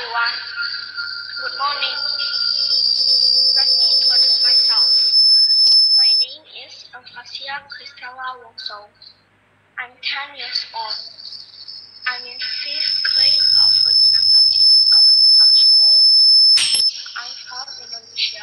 everyone. Good morning. Let me introduce myself. My name is Christella Wongso. I'm 10 years old. I'm in 5th grade of Regina Baptist Elementary School. I'm from Indonesia.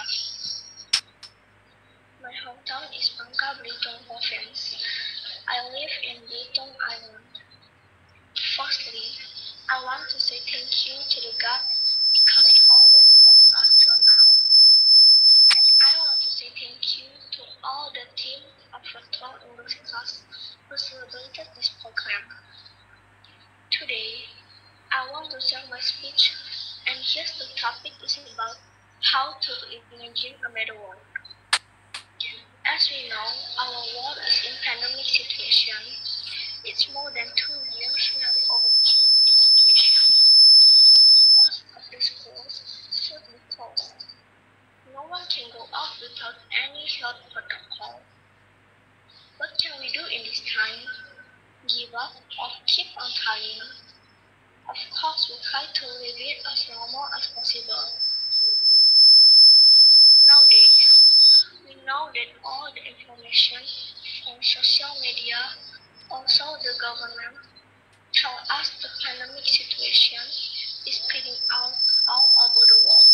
My hometown is Bangka Belitung Province. I live in Belitung Island. Firstly, I want to say thank you to the God because He always bless us till now. And I want to say thank you to all the team of virtual English class who celebrated this program. Today, I want to share my speech, and here's the topic is about how to imagine a better world. As we know, our world is in pandemic situation. It's more than 2 years we have overcome this situation. Most of the schools should be closed. No one can go out without any health protocol. What can we do in this time? Give up or keep on trying? Of course, we try to live it as normal as possible. Nowadays, we know that all the information from social media, also the government, tell us the pandemic situation is spreading out all over the world.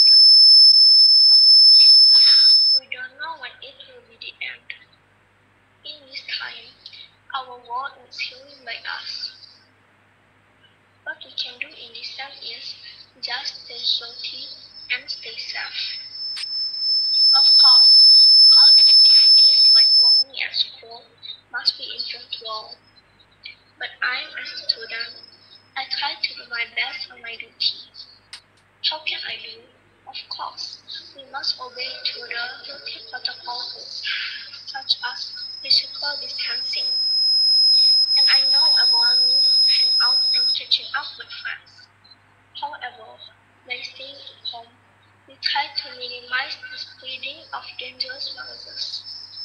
We don't know when it will be the end. In this time, our world needs healing by us. What we can do in this time is just stay healthy and stay safe. Of course, all the activities like learning at school must be in virtual. But I'm a student. I try to do my best on my duty. How can I do? Of course, we must obey to the healthy protocols such as physical distancing. And I know everyone needs to hang out and catching up with friends. However, by staying at home, we try to minimize the spreading of dangerous viruses.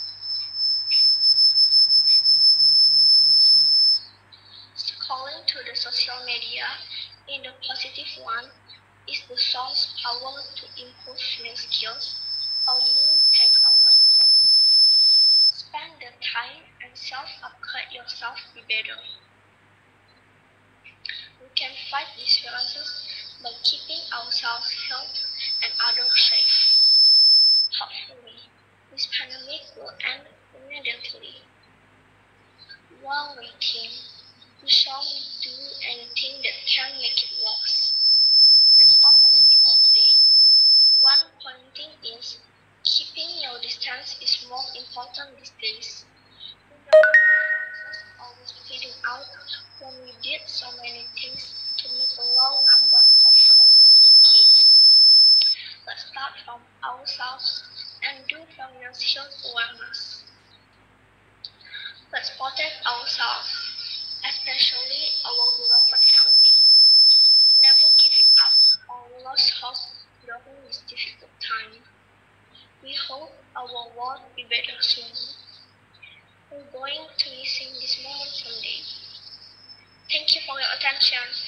Scrolling to the social media in the positive one is the source power to improve new skills or you take online course. Spend the time and self-upgrade yourself to be better. We can fight these viruses by keeping ourselves healthy and others safe. Hopefully, this pandemic will end immediately. While waiting, we shall do anything that can make it worse. That's all my speech today. One pointing is keeping your distance is more important these days. We know that viruses are always spreading out when we did so many things to make a low number of cases in case. Let's start from ourselves and do financial awareness. Let's protect ourselves, especially our beloved family. Never giving up or lose hope during this difficult time. We hope our world will be better soon. We're going to missing this moment someday. Thank you for your attention.